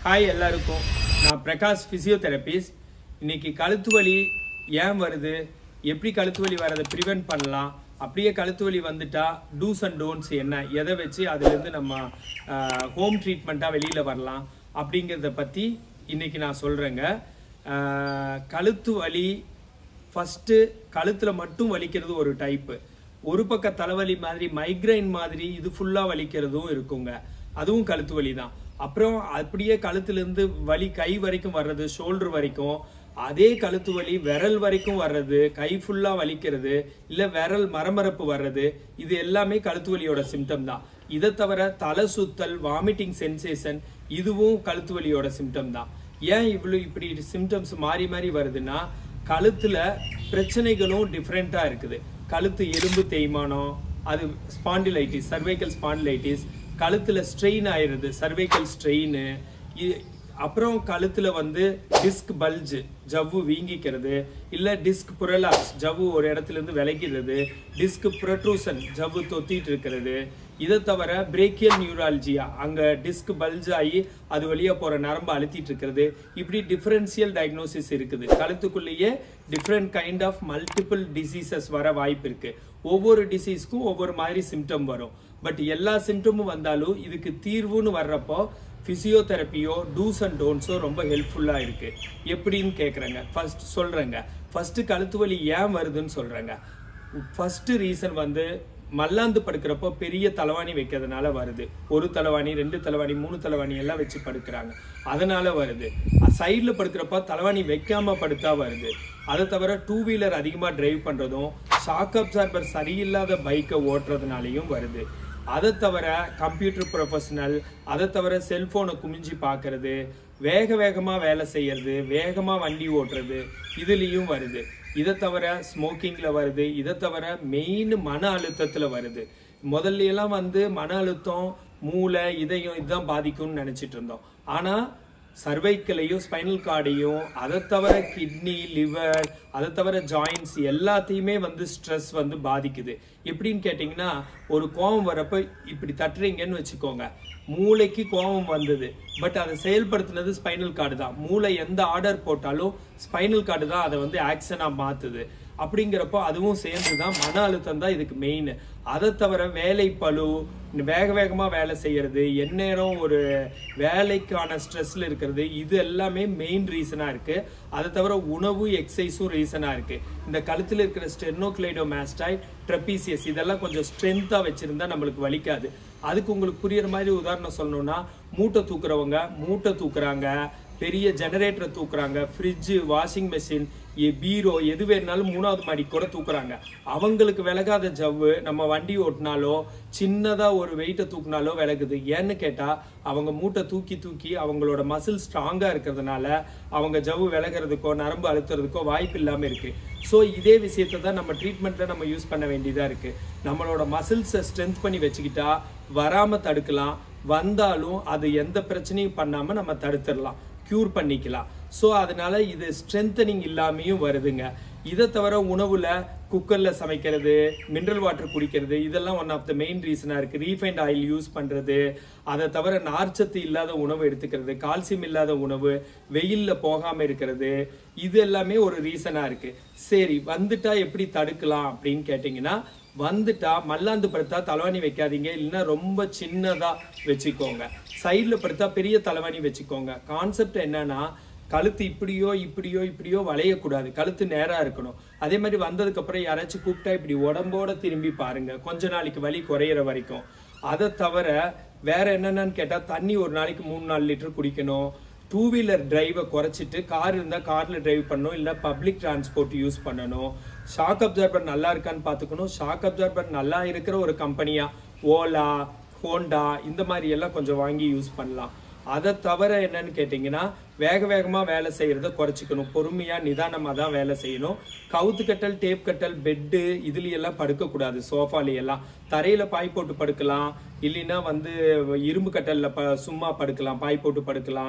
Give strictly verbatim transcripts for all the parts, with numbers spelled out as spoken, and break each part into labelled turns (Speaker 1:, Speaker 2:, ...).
Speaker 1: Hi எல்லாருக்கும், நான் Prakash physiotherapist. இன்னைக்கு கழுத்து வலி ஏன் வருது, எப்படி கழுத்து வலி வரதை ப்ரிவென்ட் பண்ணலாம், அப்படியே கழுத்து வலி வந்துட்டா டூஸ் அண்ட் டோன்ட்ஸ் என்ன, எதை வச்சு அதுலேருந்து நம்ம ஹோம் ட்ரீட்மெண்ட்டாக வெளியில் வரலாம் அப்படிங்கிறத பற்றி இன்னைக்கு நான் சொல்கிறேங்க. கழுத்து வலி ஃபஸ்ட்டு கழுத்தில் மட்டும் வலிக்கிறது ஒரு டைப்பு. ஒரு பக்க தலைவலி மாதிரி மைக்ரைன் மாதிரி இது ஃபுல்லாக வலிக்கிறதும் இருக்குங்க, அதுவும் கழுத்து வலி தான். அப்புறம் அப்படியே கழுத்துலேருந்து வலி கை வரைக்கும் வர்றது, ஷோல்டர் வரைக்கும், அதே கழுத்து வலி விரல் வரைக்கும் வர்றது, கை ஃபுல்லாக வலிக்கிறது, இல்லை விரல் மரமரப்பு வர்றது, இது எல்லாமே கழுத்து வலியோட சிம்டம் தான். இதை தவிர தலை சுத்தல், வாமிட்டிங் சென்சேஷன், இதுவும் கழுத்து வலியோட சிம்டம் தான். ஏன் இவ்வளோ இப்படி சிம்டம்ஸ் மாறி மாறி வருதுன்னா, கழுத்தில் பிரச்சனைகளும் டிஃப்ரெண்ட்டாக இருக்குது. கழுத்து எலும்பு தேய்மானம், அது ஸ்பாண்டிலைட்டிஸ், சர்வைக்கல் ஸ்பாண்டிலைட்டிஸ், கழுத்தில் ஸ்ட்ரெயின் ஆயிடுது, சர்வைக்கல் ஸ்ட்ரெயின். அப்புறம் கழுத்தில் வந்து டிஸ்க் பல்ஜ், ஜவ்வு வீங்கிக்கிறது, இல்லை டிஸ்க் புரலாக்ஸ், ஜவ்வு ஒரு இடத்துலேருந்து விலகிறது, டிஸ்க் ப்ரொட்ரூசன், ஜவ்வு தொத்திட்டு இருக்கிறது. இதை தவிர பிரேக்கியல் நியூராலஜியா, அங்கே டிஸ்க் பல்ஜ் ஆகி அது வழியாக போகிற நரம்பு அழுத்திட்டு இருக்கிறது. இப்படி டிஃப்ரென்சியல் டயக்னோசிஸ் இருக்குது. கழுத்துக்குள்ளேயே different kind of multiple diseases வர வாய்ப்பு இருக்குது. ஒவ்வொரு டிசீஸ்க்கும் ஒவ்வொரு மாதிரி சிம்டம் வரும். பட் எல்லா சிம்டமும் வந்தாலும் இதுக்கு தீர்வுன்னு வர்றப்போ ஃபிசியோதெரப்பியோ டூஸ் அண்ட் டோன்ஸோ ரொம்ப ஹெல்ப்ஃபுல்லாக இருக்குது. எப்படின்னு கேட்குறேங்க. ஃபர்ஸ்ட் சொல்கிறேங்க. ஃபஸ்ட்டு கழுத்து வலி ஏன் வருதுன்னு சொல்கிறேங்க. ஃபஸ்ட்டு ரீசன் வந்து மல்லாந்து படுக்கிறப்போ பெரிய தலைவாணி வைக்கிறதுனால வருது. ஒரு தலைவாணி, ரெண்டு தலைவாணி, மூணு தலைவாணி எல்லாம் வச்சு படுக்கிறாங்க, அதனால வருது. சைடில் படுக்கிறப்போ தலைவாணி வைக்காம படுத்தா வருது. அதை தவிர டூ வீலர் அதிகமாக டிரைவ் பண்ணுறதும், ஷாக் அப்சார்பர் சரியில்லாத பைக்கை ஓட்டுறதுனாலையும் வருது. அதை தவிர கம்ப்யூட்டர் ப்ரொஃபஷனல், அதை தவிர செல்ஃபோனை குமிஞ்சி பார்க்கறது, வேக வேகமாக வேலை செய்யறது, வேகமாக வண்டி ஓட்டுறது, இதுலேயும் வருது. இதை தவிர ஸ்மோக்கிங்கில் வருது. இதை தவிர மெயின் மன அழுத்தத்தில் வருது. முதல்ல எல்லாம் வந்து மன அழுத்தம் மூளை இதயம் இதுதான் பாதிக்கும்னு நினச்சிட்டு இருந்தோம். ஆனால் சர்வைக்கலையும் ஸ்பைனல் கார்டையும், அதை தவிர கிட்னி, லிவர், அதை தவிர ஜாயின்ஸ் எல்லாத்தையுமே வந்து ஸ்ட்ரெஸ் வந்து பாதிக்குது. எப்படின்னு கேட்டிங்கன்னா, ஒரு கோபம் வரப்போ இப்படி தட்டுறீங்கன்னு வச்சுக்கோங்க, மூளைக்கு கோபம் வந்தது, பட் அதை செயல்படுத்தினது ஸ்பைனல் கார்டு தான். மூளை எந்த ஆர்டர் போட்டாலும் ஸ்பைனல் கார்டு தான் அதை வந்து ஆக்ஷனாக மாற்றுது. அப்படிங்கிறப்போ அதுவும் சேர்ந்து தான் மன அழுத்தம் தான் இதுக்கு மெயின். அதை தவிர வேலை பளு, வேக வேகமாக வேலை செய்கிறது, எந்நேரம் ஒரு வேலைக்கான ஸ்ட்ரெஸ்ஸில் இருக்கிறது, இது எல்லாமே மெயின் ரீசனாக இருக்குது. அதை தவிர உணவு, எக்ஸசைஸும் ரீசனாக இருக்குது. இந்த கழுத்தில் இருக்கிற ஸ்டெர்னோக்ளைடோமாஸ்டைட், ட்ரெபீசியஸ், இதெல்லாம் கொஞ்சம் ஸ்ட்ரென்த்தாக வச்சுருந்தா நம்மளுக்கு வலிக்காது. அதுக்கு உங்களுக்கு புரியுற மாதிரி உதாரணம் சொல்லணும்னா, மூட்டை தூக்குறவங்க மூட்டை தூக்குறாங்க, பெரிய ஜெனரேட்டரை தூக்குறாங்க, ஃப்ரிட்ஜு, வாஷிங் மெஷின், பீரோ, எது வேணாலும் மூணாவது மாடி கூட தூக்குறாங்க. அவங்களுக்கு விலகாத ஜவ்வு நம்ம வண்டி ஓட்டினாலோ சின்னதாக ஒரு வெயிட்டை தூக்குனாலோ விலகுது. ஏன்னு கேட்டால் அவங்க மூட்டை தூக்கி தூக்கி அவங்களோட மசில் ஸ்ட்ராங்காக இருக்கிறதுனால அவங்க ஜவ்வு விலகிறதுக்கோ நரம்பு அழுத்துறதுக்கோ வாய்ப்பு இல்லாமல் இருக்குது. ஸோ இதே விஷயத்தை தான் நம்ம ட்ரீட்மெண்ட்டில் நம்ம யூஸ் பண்ண வேண்டியதாக இருக்குது. நம்மளோட மசில்ஸை ஸ்ட்ரென்த் பண்ணி வச்சுக்கிட்டா வராமல் தடுக்கலாம், வந்தாலும் அது எந்த பிரச்சனையும் பண்ணாமல் நம்ம தடுத்துடலாம், க்யூர் பண்ணிக்கலாம். ஸோ அதனால இது ஸ்ட்ரென்தனிங் இல்லாமையும் வருதுங்க. இதை தவிர உணவில் குக்கரில் சமைக்கிறது, மினரல் வாட்டர் குடிக்கிறது, இதெல்லாம் ஒன் ஆஃப் த மெயின் ரீசனாக இருக்குது. ரீஃபைண்ட் ஆயில் யூஸ் பண்ணுறது, அதை தவிர நார்ச்சத்து இல்லாத உணவு எடுத்துக்கிறது, கால்சியம் இல்லாத உணவு, வெயிலில் போகாமல் இருக்கிறது, இது எல்லாமே ஒரு ரீசனாக இருக்குது. சரி, வந்துட்டா எப்படி தடுக்கலாம் அப்படின்னு கேட்டிங்கன்னா, வந்துட்டா மல்லாந்து படுத்தா தலைவாணி வைக்காதீங்க, இல்லைன்னா ரொம்ப சின்னதாக வச்சுக்கோங்க. சைடில் படுத்தா பெரிய தலைவாணி வச்சுக்கோங்க. கான்செப்ட் என்னன்னா, கழுத்து இப்படியோ இப்படியோ இப்படியோ வளையக்கூடாது, கழுத்து நேராக இருக்கணும். அதே மாதிரி வந்ததுக்கப்புறம் யாராச்சும் கூப்பிட்டா இப்படி உடம்போட திரும்பி பாருங்க, கொஞ்ச நாளைக்கு வலி குறையிற வரைக்கும். அதை தவிர வேற என்னென்னு கேட்டால், தண்ணி ஒரு நாளைக்கு மூணு நாலு லிட்டர் குடிக்கணும். டூ வீலர் டிரைவை குறைச்சிட்டு கார் இருந்தால் காரில் டிரைவ் பண்ணணும், இல்லை பப்ளிக் டிரான்ஸ்போர்ட் யூஸ் பண்ணணும். ஷாக் அப்சார்பர் நல்லா இருக்கான்னு பார்த்துக்கணும். ஷாக் அப்சார்பர் நல்லா இருக்கிற ஒரு கம்பெனியாக ஓலா, ஹோண்டா, இந்த மாதிரி எல்லாம் கொஞ்சம் வாங்கி யூஸ் பண்ணலாம். அதை தவிர என்னன்னு கேட்டிங்கன்னா, வேக வேகமாக வேலை செய்கிறத குறைச்சிக்கணும். பொறுமையாக நிதானமாக தான் வேலை செய்யணும். கவுத்து கட்டல், டேப் கட்டல், பெட்டு இதுலையெல்லாம் படுக்கக்கூடாது. சோஃபாலையெல்லாம் தரையில் பாய் போட்டு படுக்கலாம், இல்லைன்னா வந்து இரும்பு கட்டலில் ப சும்மா படுக்கலாம், பாய் போட்டு படுக்கலாம்.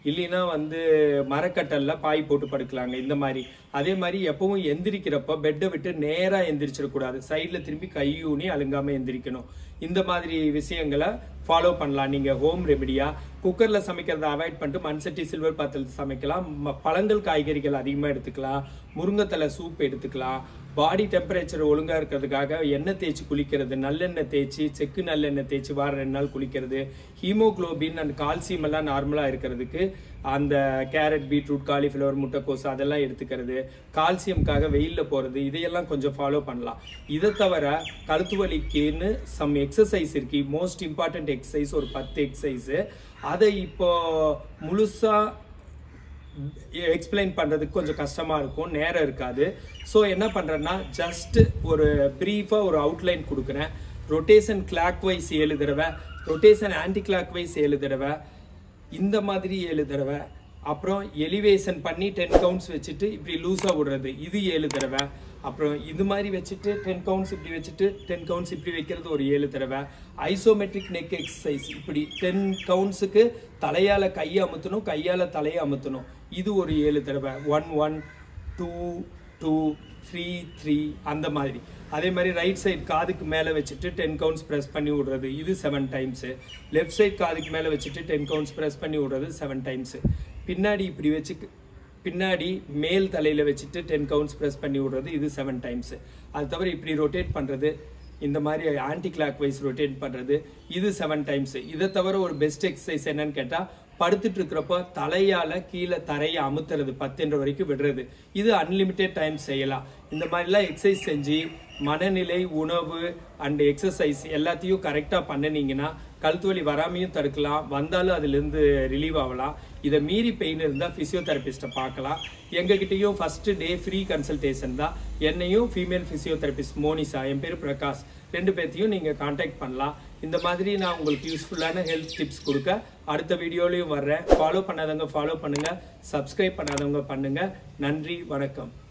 Speaker 1: இல்லைன்னா வந்து மரக்கட்டல்ல பாய் போட்டு படுக்கலாங்க இந்த மாதிரி. அதே மாதிரி எப்பவும் எந்திரிக்கிறப்ப பெட்டை விட்டு நேரா எந்திரிச்சிடக்கூடாது, சைட்ல திரும்பி கையூனி அழுங்காம எந்திரிக்கணும். இந்த மாதிரி விஷயங்களை ஃபாலோ பண்ணலாம் நீங்க ஹோம் ரெமெடியா. குக்கர்ல சமைக்கிறத அவாய்ட் பண்ணிட்டு மண்சட்டி சில்வர் பாத்திரத்தில் சமைக்கலாம். பழங்கள் காய்கறிகள் அதிகமாக எடுத்துக்கலாம், முருங்கைத்தலை சூப் எடுத்துக்கலாம். பாடி டெம்பரேச்சர் ஒழுங்கா இருக்கிறதுக்காக எண்ணெய் தேய்ச்சி குளிக்கிறது, நல்லெண்ணெய் தேய்ச்சி செக்கு நல்லெண்ணெய் தேய்ச்சி வாரம் ரெண்டு நாள் குளிக்கிறது. ஹீமோக்ளோபின் அண்ட் கால்சியம் எல்லாம் நார்மலா இருக்கிறதுக்கு அந்த கேரட், பீட்ரூட், காலிஃப்ளவர், முட்டைக்கோஸ் அதெல்லாம் எடுத்துக்கிறது. கால்சியம்காக வெயில்ல போறது, இதையெல்லாம் கொஞ்சம் ஃபாலோ பண்ணலாம். இதை தவிர கழுத்து வலிக்குன்னு சம் எக்ஸசைஸ் இருக்கு. மோஸ்ட் இம்பார்ட்டன்ட் எக்ஸசைஸ் ஒரு பத்து எக்ஸசைஸ். அதை இப்போ முழுசா எக்ஸ்பிளைன் பண்றதுக்கு கொஞ்சம் கஷ்டமா இருக்கும், நேரம் இருக்காது. ஸோ என்ன பண்றேன்னா ஜஸ்ட் ஒரு பிரீஃபா ஒரு அவுட்லைன் கொடுக்குறேன். ரொட்டேஷன் கிளாக் வைஸ் ஏழு தடவை, ரொட்டேஷன் ஆன்டி கிளாக் வைஸ் ஏழு தடவை, இந்த மாதிரி ஏழு தடவை, அப்புறம் எலிவேஷன் பண்ணி டென் கவுண்ட்ஸ் வச்சுட்டு இப்படி லூஸா விடுறது இது ஏழு தடவை, அப்புறம் இது மாதிரி வச்சுட்டு டென் கவுண்ட்ஸ் இப்படி வச்சுட்டு டென் கவுண்ட்ஸ் இப்படி வைக்கிறது ஒரு ஏழு தடவை. ஐசோமெட்ரிக் நெக் எக்ஸசைஸ் இப்படி டென் கவுண்ட்ஸுக்கு தலையால கையை அமுத்தணும், கையால தலையை அமுத்தணும், இது ஒரு ஏழு தடவை. One one two two three three அந்த மாதிரி. அதே மாதிரி ரைட் சைடு காதுக்கு மேலே வச்சுட்டு டென் கவுண்ட்ஸ் ப்ரெஸ் பண்ணி விடுறது இது செவன் டைம்ஸு. லெஃப்ட் சைடு காதுக்கு மேலே வச்சுட்டு டென் கவுண்ட்ஸ் ப்ரெஸ் பண்ணி விடுறது செவன் டைம்ஸு. பின்னாடி இப்படி வச்சு பின்னாடி மேல் தலையில் வச்சுட்டு டென் கவுண்ட்ஸ் ப்ரெஸ் பண்ணி விடுறது இது செவன் டைம்ஸு. அது தவிர இப்படி ரொட்டேட் பண்ணுறது, இந்த மாதிரி ஆன்டி கிளாக் வைஸ் ரொட்டேட் பண்ணுறது இது செவன் டைம்ஸு. இதை தவிர ஒரு பெஸ்ட் எக்ஸசைஸ் என்னன்னு கேட்டால் படுத்துட்டு இருக்கிறப்ப தலையால கீழே தரையை அமுத்துறது பத்துன்ற வரைக்கும் விடுறது, இது அன்லிமிட்டெட் டைம் செய்யலாம். இந்த மாதிரிலாம் எக்ஸசைஸ் செஞ்சு மனநிலை, உணவு அண்ட் எக்ஸசைஸ் எல்லாத்தையும் கரெக்டாக பண்ணினீங்கன்னா கழுத்து வலி வராமையும் தடுக்கலாம், வந்தாலும் அதுலேருந்து ரிலீவ் ஆகலாம். இதை மீறி பெயின் இருந்தால் ஃபிசியோதெரபிஸ்ட்டை பார்க்கலாம். எங்ககிட்டயும் ஃபர்ஸ்ட் டே ஃப்ரீ கன்சல்டேஷன் தான். என்னையும் ஃபீமேல் ஃபிசியோதெரபிஸ்ட் மோனிஷா, என் பேர் பிரகாஷ், ரெண்டு பேர்த்தையும் நீங்கள் கான்டாக்ட் பண்ணலாம். இந்த மாதிரி நான் உங்களுக்கு யூஸ்ஃபுல்லான ஹெல்த் டிப்ஸ் கொடுக்க அடுத்த வீடியோலையும் வர்றேன். ஃபாலோ பண்ணாதவங்க ஃபாலோ பண்ணுங்கள், சப்ஸ்கிரைப் பண்ணாதவங்க பண்ணுங்கள். நன்றி, வணக்கம்.